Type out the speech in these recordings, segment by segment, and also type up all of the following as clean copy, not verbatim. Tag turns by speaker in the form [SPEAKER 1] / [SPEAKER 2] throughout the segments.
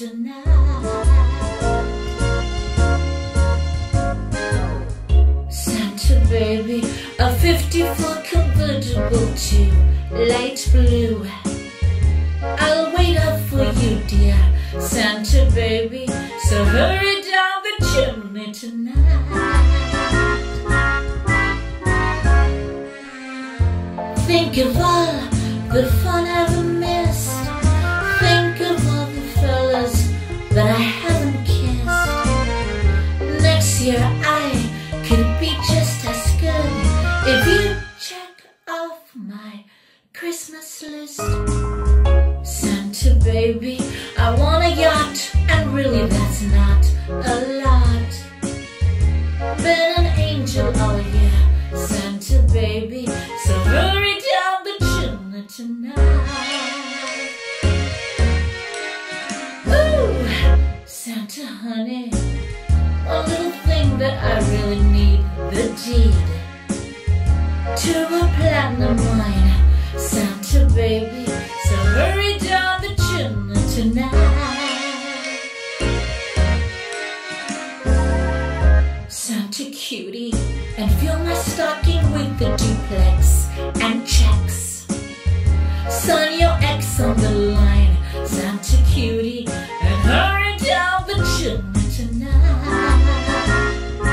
[SPEAKER 1] tonight. Santa baby, a 54 convertible to light blue. I'll wait up for you, dear Santa baby, so hurry down the chimney tonight. Think of all the fun I've missed. Think of all the fellas that I haven't kissed. Next year I could be just as good if you check off my Christmas list. Santa baby, I want a yacht, and really that's not a lot. Been an angel all year, Santa baby, so hurry down the chimney tonight. Ooh, Santa honey, one little thing that I really need, the deed to a platinum mine, Santa baby, so hurry down the chimney tonight. Santa cutie, and fill my stocking with the duplex and checks. Sign your X on the line, Santa cutie, and hurry down the chimney tonight.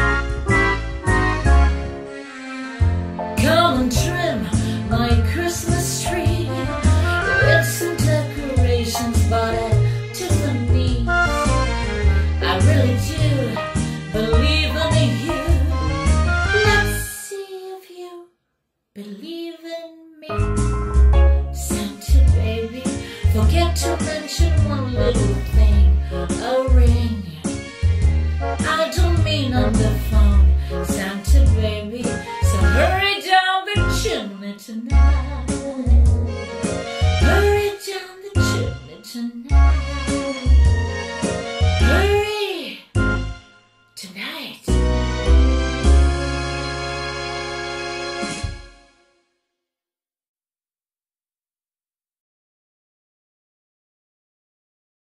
[SPEAKER 1] Come and trim my Christmas tree with some decorations bought at Tiffany's. I really do believe in you. Let's see if you believe in me. Santa baby, forget to mention one little thing, a ring. I don't mean on the phone, Santa baby, so hurry down the chimney tonight.